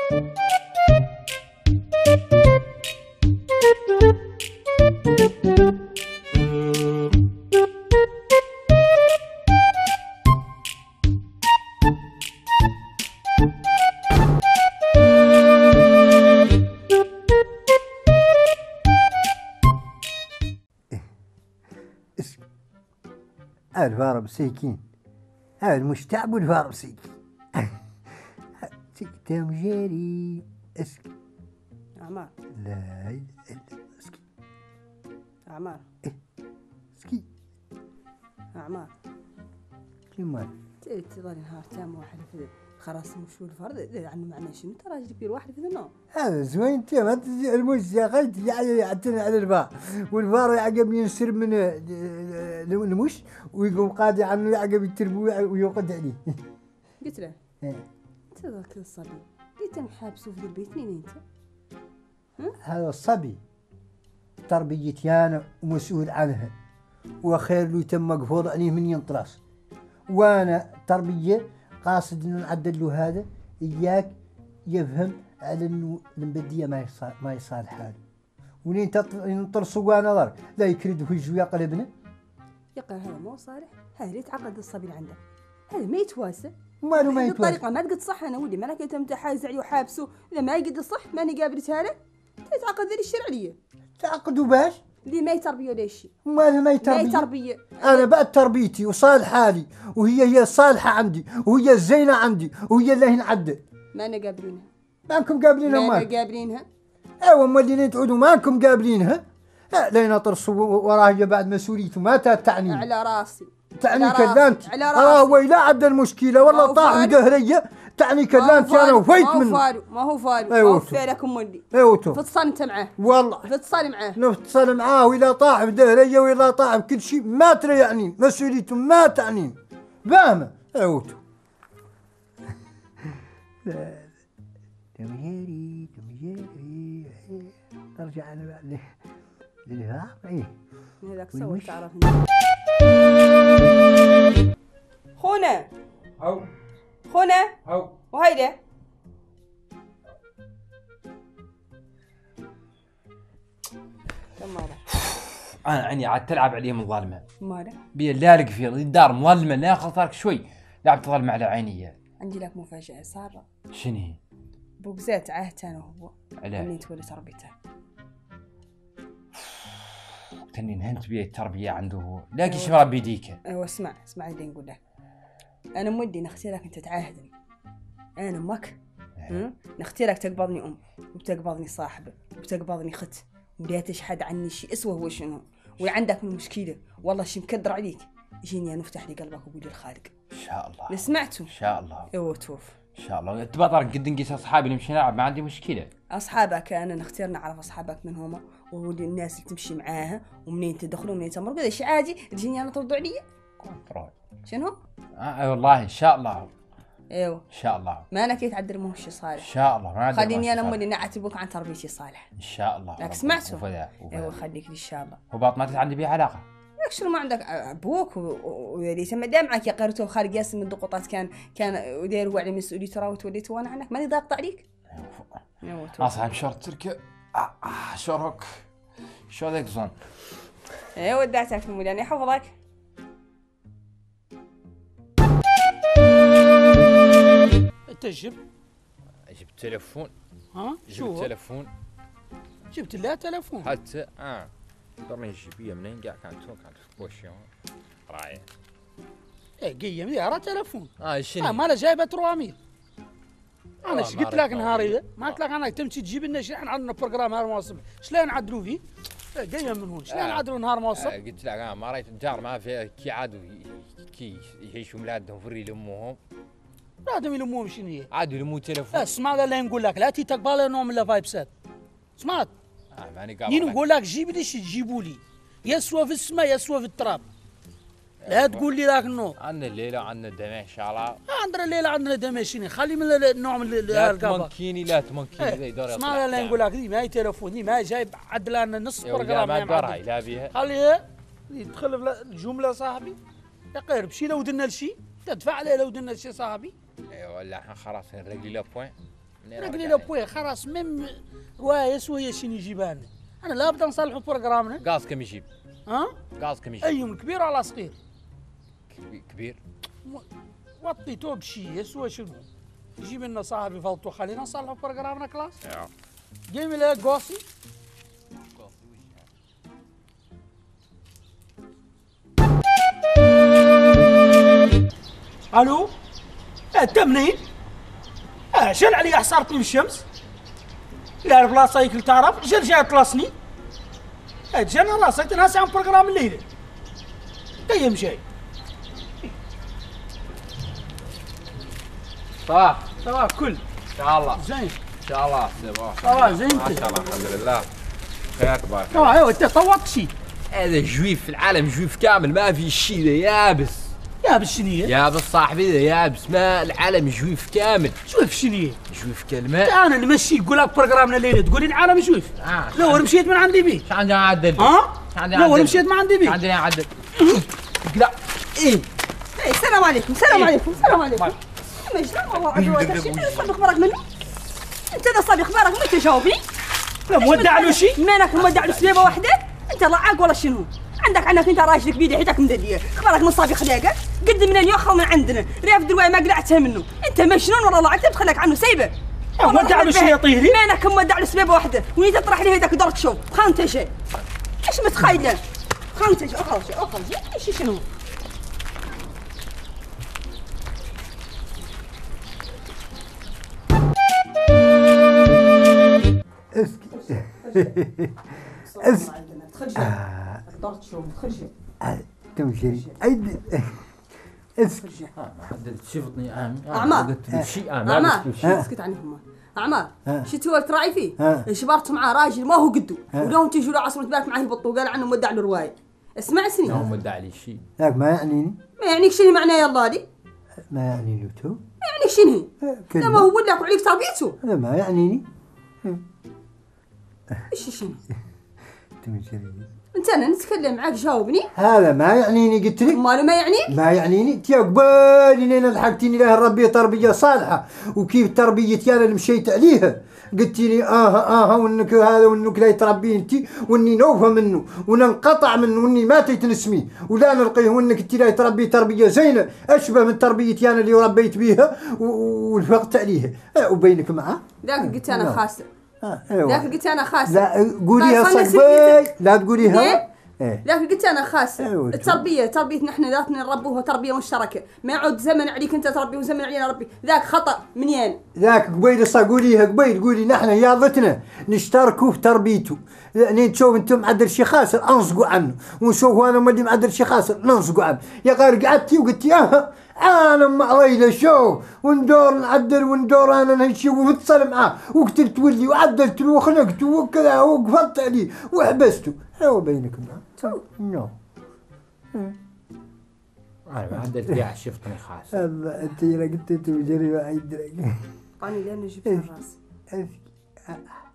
الفار سيكين المشتعب والفار سيكين تكتم جاري اسكي عمار لا اسكي عمار اسكي عمار كيما تظل نهار تام واحد في خلاص مشو الفرد عنه معناه شنو ترى راجل كبير واحد في النوم هذا زوين انت ما تجي الموز يا اخي تجي يعتني على الفار والفار يعقب ينسر من المش ويقوم قاضي عنه يعقب يتربو ويوقد عليه. قلت له انت ذاك الصبي قلت له حابسه في البيت مين انت؟ هذا الصبي تربيتي انا ومسؤول عنها وخير له يتم مقفوض عليه من ينطرس وانا تربيه قاصد انه نعدل له هذا اياك يفهم على انه المبديه ما يصالح حاله ولين ينطرسوا وانا ضر لا يكرد وجهه يقلبنا يقال هذا مو صالح هذا اللي يتعقد الصبي اللي عنده هذا ما يتواسى ماله ما يتواسى الطريقه ما تقد صح انا ولي ما انا كنت متحايز عليه وحابسه اذا ما يقد صح ماني قابلتها له يتعقد ذي الشرعيه تعقدوا باش اللي ما يتربيه ولا شيء ماله ما يتربيه انا بعد تربيتي وصالح حالي وهي الصالحه عندي وهي الزينه عندي وهي اللي نعدل ما انا قابلينها مانكم قابلينها ما انا قابلينها ايوا مولين تعودوا مانكم قابلينها لين ترصوا وراه بعد مسؤوليته ما تعني على راسي تعني كلانت ويلا عد المشكله والله طاح دهريه تعني كلانت انا وفيت منه ما هو فارو فعلكم ولي ايوه فتصل انت معاه والله فتصل معاه نفتصل معاه ولا طاح بدهريه ولا طاح بكل شيء ما ترى يعني مسؤوليته ما تعني فاهمه ايوه تمهيري نرجع انا بعد للفار ايه هذاك سوى تعرفني خونا هاو خونا هاو وهيدا كم انا عيني عاد تلعب عليهم الظالمه ماله بي لالق في الدار مظلمه لا خطرك شوي لعب تظلم على عيني عندي لك مفاجاه صار شنو هي؟ بوكزات عهت انا وهو علاه؟ اني تولي تربيته تني نهنت بيه التربيه عنده هو لاقي شو ربي يديك. ايوه اسمع اللي نقول لك انا مودي نختارك انت تعاهدني انا امك نختارك تقبضني ام وتقبضني صاحبه وتقبضني خت ولا تشحد عني شيء اسوه هو شنو وعندك من مشكله والله شي مكدر عليك يجيني انا افتح لي قلبك وقول لي الخالق ان شاء الله اللي سمعته ان شاء الله ايوه توف ان شاء الله تبطل قد نقيس اصحابي نمشي نلعب ما عندي مشكله اصحابك انا نختار نعرف اصحابك من هما والناس اللي تمشي معاها ومنين تدخلوا ومنين تمرقوا هذا شيء عادي تجيني انا تردوا عليا كنترول شنو اي والله ان شاء الله ايوه ان شاء الله ما انا كي تعدل مو شيء صالح ان شاء الله ما خليني انا امي نعتبك عن تربيتي صالح ان شاء الله لك سمعتوا ايوه خليك ان شاء الله وباط ما عندي بيه علاقه لك شنو ما عندك ابوك ويلي تم دامعك يا قرته وخالق ياسم من ضغوطات كان ودير هو على مسؤوليته ترى وتوليته وانا عنك ماني ضاغط عليك ايوه اصلا شرط تركه شرك شو ذاك زون ايوه ودعتك مولانا يحفظك انت جبت تلفون شو تلفون جبت لها تلفون حتى ضرني جيبيه منين كاع كانت بوشيون رايه قيم ديارها تلفون شنو ما انا جايبه 300 انا ايش قلت لك نهاري ذا ما قلت لك انا تمشي تجيب لنا شيء احنا عندنا بروجرام نهار موصل شلون نعدلوا فيه قيم من هون شلون نعدلوا نهار موصل قلت لك انا ما رايت الدار ما فيها كي عادوا كي يعيشوا مولادهم فري لامهم لازم يلموهم شنو هي عادوا يلموا تلفون اسمع هذا اللي نقول لك لا تقبل نوم الا فايبسات سمعت ماني قابل نقول لك جيب لي شي تجيبوا لي يسوى في السماء يسوى في التراب لا تقول لي ذاك النوع عندنا الليله عندنا الدمع ان شاء الله عندنا الليله عندنا دمع شنو خلي من النوع من القبه لا تمكيني زي دور اسمع اللي نقول لك دي ما هي تليفون دي ما هي جايب عدل لنا نص برنامج ما دورها لا بيها خليها يدخل في الجمله صاحبي يا قير بشي لو درنا لشي تدفع عليه لو درنا لشي صاحبي ايوه لا احنا خلاص نرقي له بوين انا قلت له بوي خلاص مم روايس وهي شنو يجيبان انا لا بد نصلحوا بروجرامنا. غاز كم يجيب؟ ها؟ غاز كم يجيب؟ ايهم كبير ولا صغير؟ كبير. وطيتوه بشي يسوى شنو؟ يجيب لنا صاحبي فلطو خلينا نصلحوا بروجرامنا كلاس. جيب لي قوسي. الو؟ انت منين؟ شل علي حصرتني من الشمس؟ لا بلاصه ياكل تعرف شل جاي تلاصني؟ جانا راسك ناس عن بروجرام الليله. قيم جاي. صباح صباح كل. ان شاء الله. زين. ان شاء الله صباح. صباح زين. ما شاء الله الحمد لله. خير تبارك. ايوه انت طوقت شيء. هذا جويف في العالم جويف كامل ما في شيء ذا يابس. يابس شنية؟ يابس صاحبي ذا يابس ما العالم جويف كامل. جويف شنية؟ جويف كلمة. انا نمشي يقول لك بروجرامنا الليله تقول لي العالم جويف. لو مشيت من عندي بيه. ايش عندي اعدل؟ ها؟ لو مشيت من عندي بيه. عندي اعدل. لا ايه. السلام عليكم السلام عليكم السلام عليكم. مجنون والله عدوات شنو صاب اخبارك مني؟ انت اذا صاب اخبارك ما تجاوبني. لا مودع له شيء؟ مالك مودع له سليبه واحده؟ انت لعاق ولا شنو؟ عندك انت راجلك بيدي حيتك مدديه، اخبارك من صافي خلاقك؟ قد من اليوخر من عندنا، رياف دروي ما قلعتها منه، انت مجنون والله العظيم تخليك عنه سيبه. مودع له شيء يا طيري؟ مالك مودع له سليبه واحده، وين تطرح لي هيدك درك شوف، خانته شيء. ايش متخيله؟ خانته شيء اخرج ايش شنو؟ اسكت تمشي اسكت حد شفتني أعمار أعمار اسكت عنهم أعمار شتي ولد راعي فيه شبرت معاه راجل ما هو قدو ولهم تيجوا له عصر تبارك معاه البطو قال عنه مودع له رواية اسمع سني هو مودع لي شيء لك ما يعنيني ما يعنيك شنو معناه يا الله دي ما يعني له تو ما يعنيك شنو لا ما هو ولك وعليك تربيته هذا ما يعنيني ايش شنو تمشي انت انا نتكلم معاك جاوبني هذا ما يعنيني قلت لك ماله ما يعنيك ما يعنيني انت يا قبالي انا لحقتيني له الربيه تربيه صالحه وكيف تربيتي انا اللي مشيت عليها قلتي لي وانك هذا وانك لا تربيه انت واني نوفى منه وننقطع منه واني ما تنسميه ولا نلقيه وانك انت لا تربيه تربيه زينه اشبه من تربيتي انا اللي ربيت بيها ونفقت عليها وبينك معه ذاك قلت انا خاسر ايوه ذاك قلت انا خاسر لا قوليها صقباي لا تقوليها ذاك قلت انا خاسر التربيه نحن ذاتنا نربوها تربيه مشتركه ما يعود زمن عليك انت تربي وزمن علينا ربي ذاك خطا منين ذاك قبيل قوليها قبيل قولي نحن رياضتنا نشتركوا في تربيته يعني تشوف انتم معدل شي خاسر انصقوا عنه ونشوف انا مدي معدل شي خاسر ننصقوا عنه يا غير قعدتي وقلتي انا معويله شوف وندور نعدل وندور انا نمشي ونتصل معاه وقتلت ولي وعدلت له وخنقت وكذا وقفلت عليه وحبسته هو بينك معاه نو انا ما عدلت فيها شفتني خاص الله انت قلت انت وجري ما يدرك انا لانه جبت الراس